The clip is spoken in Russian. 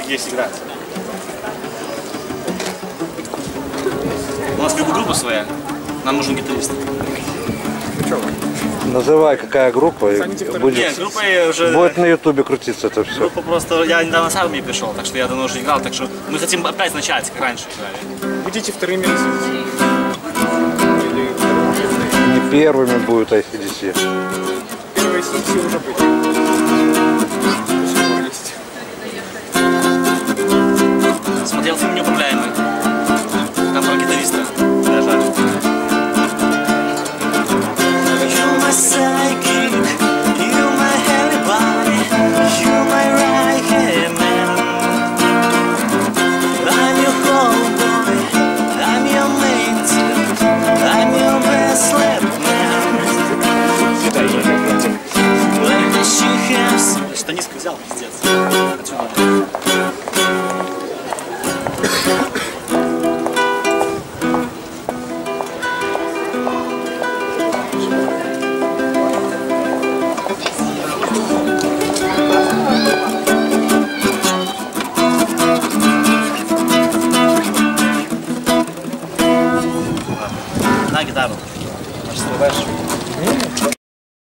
есть играть. У нас как бы группа своя, нам нужен гитарист. Называй, какая группа, и будет, Нет, группа уже... будет на ютубе крутиться это все. Группа просто... Я недавно с армии пришел, так что я давно уже играл, так что мы хотим опять начать, как раньше играли. Будете вторыми развития? Не первыми будут AC/DC. Первые AC/DC уже были. Смотрел фильм «Неуправляемый». Там про гитариста. Даже. Штанистку взял, пиздец. Отсюда.